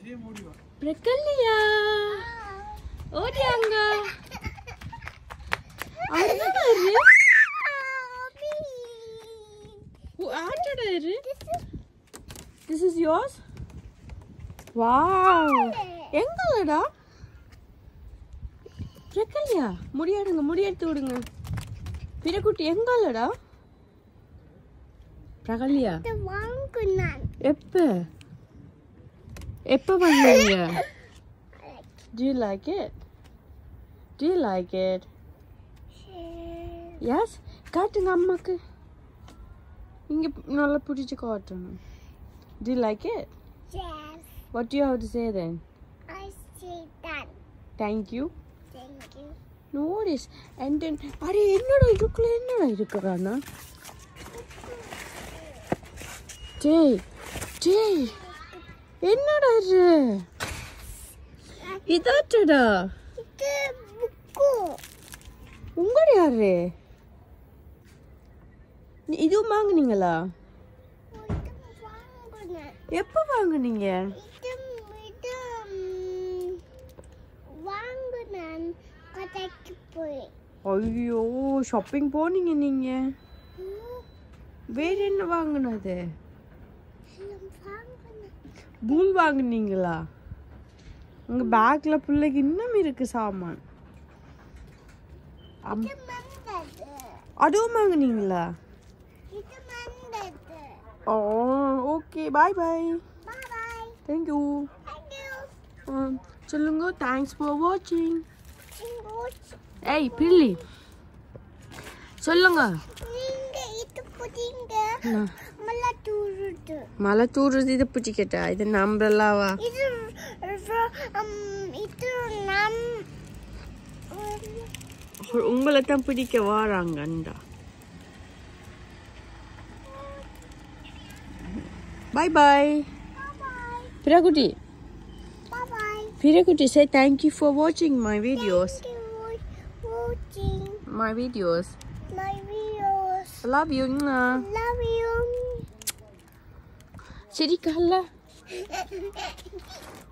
Prakalya. Odianga. This is yours? Wow. Engalada? Prakalya. Mudiyadunga, mudiyeduthu vidunga. Pirakutti engalada? Prakalya. வாங்குனான். எப்ப வந்தீங்க? Do you like it? Do you like it? Yes? காட்டுங்க அம்மாக்கு. இங்க நல்லா பிடிச்சு காட்டணும். Do you like it? Yes. What do you have to say then? I say that. Thank you. Thank you. No worries. And then அரே என்னடா இதுக்குள்ள என்னடா இருக்குறானா? டேய் என்னடா இது? இதாட்டடா. இது புக்கு. உங்கட யாரு? இது வாங்குனீங்களா? எப்ப வாங்குனீங்க? இது வாங்குனேன் கடைக்கு போய். ஐயோ ஷாப்பிங் போனீங்க நீங்க? வேற என்ன வாங்குனது? பூல் வாங்குனீங்களா? உங்க பேக்ல பிள்ளைக்கு இன்னும் இருக்கு சாமான். அதுவும் வாங்குனீங்களா? Oh okay bye bye. Thank you. சொல்லுங்க thanks for watching. ஏய் பிள்ளி சொல்லுங்க. நீங்க இது புடிங்க. மலை தூறுது இது பிடிக்கட்டா? இது நம்பலாவா? இது நம் உங்களை தான் பிடிக்க வாராங்கண்டா. Bye bye. Pirakutti. Bye bye. Pirakutti, say thank you for watching my videos. Thank you for watching My videos. my videos. I love you. Love you. Siri kalla.